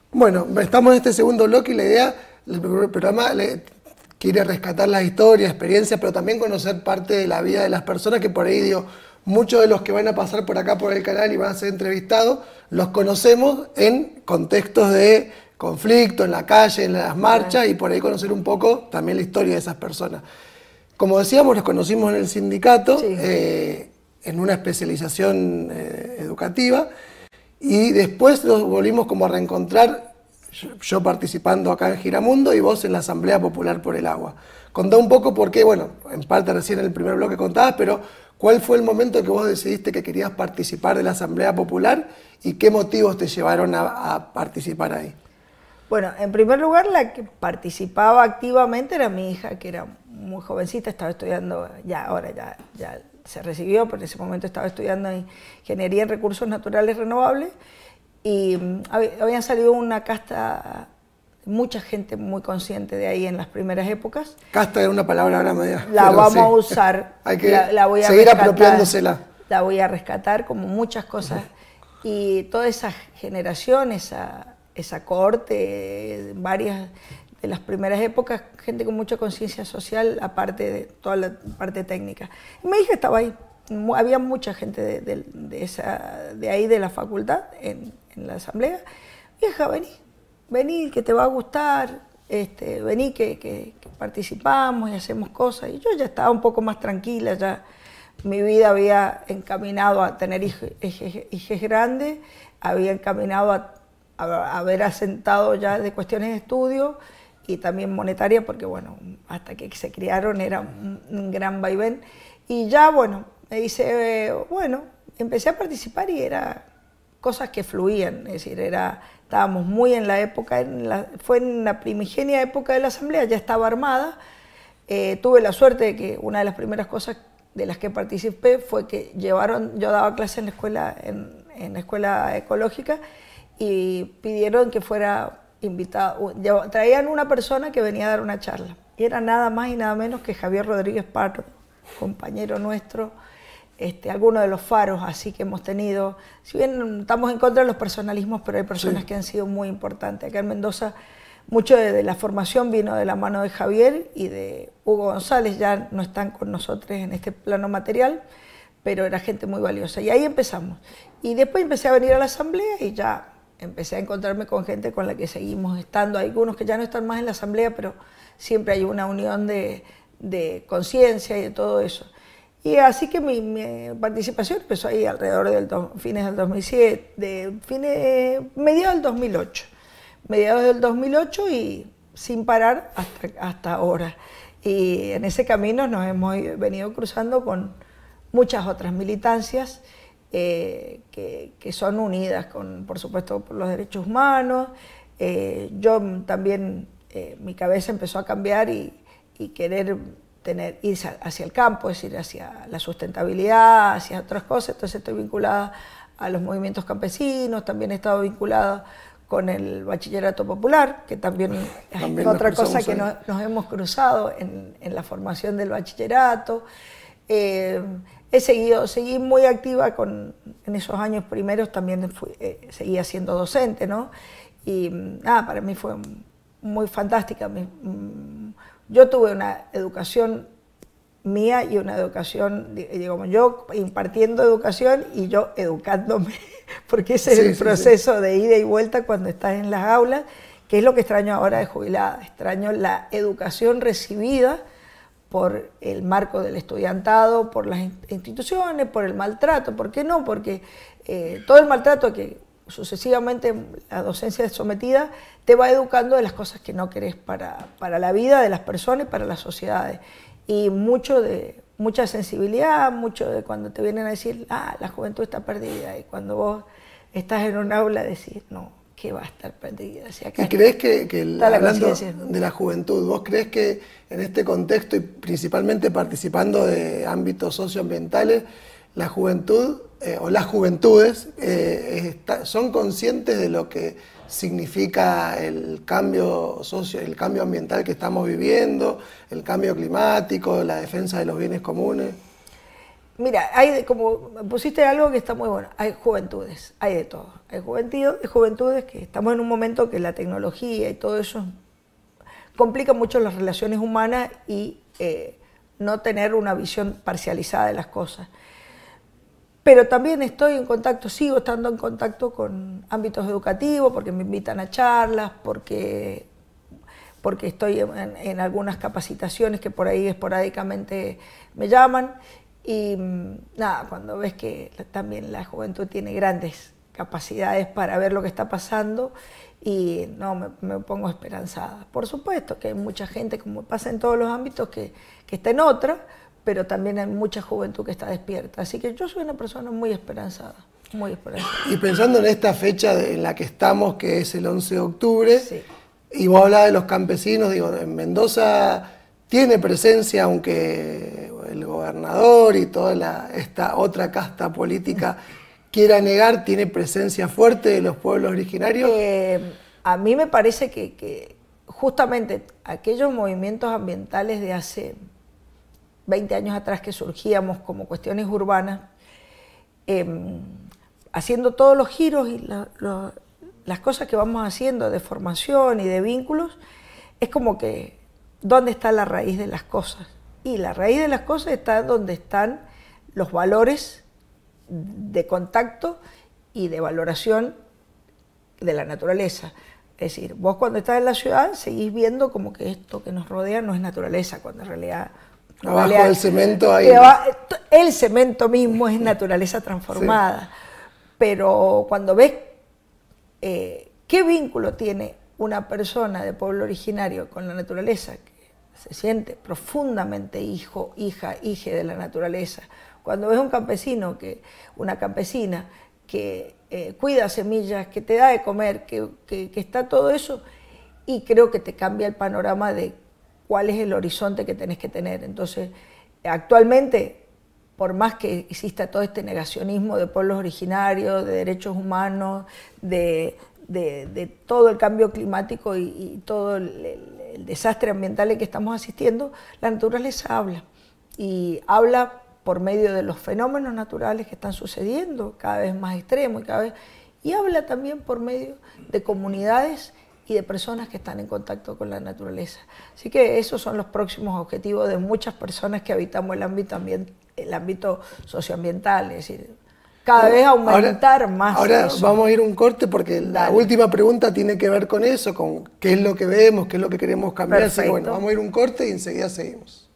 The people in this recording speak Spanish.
Bueno, estamos en este segundo bloque y la idea, el programa quiere rescatar las historias, experiencias, pero también conocer parte de la vida de las personas que por ahí, digo, muchos de los que van a pasar por acá por el canal y van a ser entrevistados, los conocemos en contextos de conflicto, en la calle, en las marchas, y por ahí conocer un poco también la historia de esas personas. Como decíamos, nos conocimos en el sindicato, Sí. en una especialización educativa, y después nos volvimos como a reencontrar, yo participando acá en Giramundo y vos en la Asamblea Popular por el Agua. Contá un poco por qué, bueno, en parte recién en el primer bloque contabas, pero ¿cuál fue el momento que vos decidiste que querías participar de la Asamblea Popular y qué motivos te llevaron a participar ahí? Bueno, en primer lugar, la que participaba activamente era mi hija, que era muy jovencita, estaba estudiando, ya se recibió, pero en ese momento estaba estudiando Ingeniería en Recursos Naturales Renovables, y habían salido una casta, mucha gente muy consciente de ahí en las primeras épocas. Casta es una palabra ahora media. La vamos a usar, hay que la voy a seguir rescatar, apropiándosela. La voy a rescatar como muchas cosas. Y toda esa generación, esa cohorte, varias de las primeras épocas, gente con mucha conciencia social, aparte de toda la parte técnica. Y mi hija estaba ahí. Había mucha gente de ahí, de la facultad, en la asamblea. Hija, vení, que te va a gustar, vení que participamos y hacemos cosas. Y yo ya estaba un poco más tranquila, ya mi vida había encaminado a tener hijos grandes, había encaminado a haber asentado ya de cuestiones de estudio y también monetaria, porque bueno, hasta que se criaron era un gran vaivén. Y ya, bueno, me dice, bueno, empecé a participar y era cosas que fluían, es decir, estábamos muy en la época, fue en la primigenia época de la asamblea, ya estaba armada. Tuve la suerte de que una de las primeras cosas de las que participé fue que yo daba clases en la escuela ecológica, y pidieron que fuera invitado, traían una persona que venía a dar una charla, y era nada más y nada menos que Javier Rodríguez Pardo, compañero nuestro, algunos de los faros así que hemos tenido. Si bien estamos en contra de los personalismos, pero hay personas que han sido muy importantes. Acá en Mendoza, mucho de la formación vino de la mano de Javier y de Hugo González, ya no están con nosotros en este plano material, pero era gente muy valiosa. Y ahí empezamos. Y después empecé a venir a la asamblea y ya empecé a encontrarme con gente con la que seguimos estando. Hay algunos que ya no están más en la asamblea, pero siempre hay una unión de conciencia y de todo eso. Y así que mi participación empezó ahí alrededor fines del 2007, mediados del 2008. Mediados del 2008 y sin parar hasta ahora. Y en ese camino nos hemos venido cruzando con muchas otras militancias que son unidas, por supuesto, por los derechos humanos. Yo también, mi cabeza empezó a cambiar y querer ir hacia el campo, es decir, hacia la sustentabilidad, hacia otras cosas. Entonces estoy vinculada a los movimientos campesinos, también he estado vinculada con el bachillerato popular, que también es otra cosa que nos hemos cruzado en la formación del bachillerato. Seguí muy activa en esos años primeros, también seguía siendo docente, ¿no? Y para mí fue muy fantástica. Yo tuve una educación mía y una educación, digamos, yo impartiendo educación y yo educándome, porque ese es el proceso de ida y vuelta cuando estás en las aulas, que es lo que extraño ahora de jubilada. Extraño la educación recibida por el marco del estudiantado, por las instituciones, por el maltrato. ¿Por qué no? Porque todo el maltrato que sucesivamente la docencia es sometida te va educando de las cosas que no querés para la vida de las personas y para las sociedades. Y mucha sensibilidad, mucho de cuando te vienen a decir, la juventud está perdida, y cuando vos estás en un aula decís, no, que va a estar perdida. O sea, ¿Y crees que hablando de la juventud, vos crees que en este contexto y principalmente participando de ámbitos socioambientales, la juventud o las juventudes son conscientes de lo que significa el cambio el cambio ambiental que estamos viviendo, el cambio climático, la defensa de los bienes comunes? Mira, como pusiste algo que está muy bueno, hay juventudes, hay de todo. Hay juventudes que estamos en un momento que la tecnología y todo eso complica mucho las relaciones humanas y no tener una visión parcializada de las cosas. Pero también estoy en contacto, sigo estando en contacto con ámbitos educativos, porque me invitan a charlas, porque estoy en algunas capacitaciones que por ahí esporádicamente me llaman. Y nada, cuando ves que también la juventud tiene grandes capacidades para ver lo que está pasando, y no, me pongo esperanzada. Por supuesto que hay mucha gente, como pasa en todos los ámbitos, que está en otra, pero también hay mucha juventud que está despierta. Así que yo soy una persona muy esperanzada, muy esperanzada. Y pensando en esta fecha en la que estamos, que es el 11 de octubre, Sí. y vos hablabas de los campesinos, digo, en Mendoza tiene presencia, aunque el gobernador y toda esta otra casta política quiera negar, tiene presencia fuerte de los pueblos originarios. A mí me parece que justamente aquellos movimientos ambientales de hace 20 años atrás que surgíamos como cuestiones urbanas, haciendo todos los giros y las cosas que vamos haciendo de formación y de vínculos, es como que ¿dónde está la raíz de las cosas? Y la raíz de las cosas está donde están los valores de contacto y de valoración de la naturaleza. Es decir, vos cuando estás en la ciudad seguís viendo como que esto que nos rodea no es naturaleza, cuando en realidad... Abajo del cemento hay... El cemento mismo es naturaleza transformada. Sí. Pero cuando ves qué vínculo tiene una persona de pueblo originario con la naturaleza, que se siente profundamente hijo, hija, hije de la naturaleza. Cuando ves un campesino, una campesina que cuida semillas, que te da de comer, que está todo eso, y creo que te cambia el panorama de cuál es el horizonte que tenés que tener. Entonces, actualmente, por más que exista todo este negacionismo de pueblos originarios, de derechos humanos, de todo el cambio climático y todo el desastre ambiental al que estamos asistiendo, la naturaleza habla. Y habla por medio de los fenómenos naturales que están sucediendo, cada vez más extremos, y habla también por medio de comunidades y de personas que están en contacto con la naturaleza. Así que esos son los próximos objetivos de muchas personas que habitamos el ámbito socioambiental, es decir, cada vez aumentar más. Ahora eso. Vamos a ir a un corte porque la última pregunta tiene que ver con eso, con qué es lo que vemos, qué es lo que queremos cambiar. Así que bueno, vamos a ir a un corte y enseguida seguimos.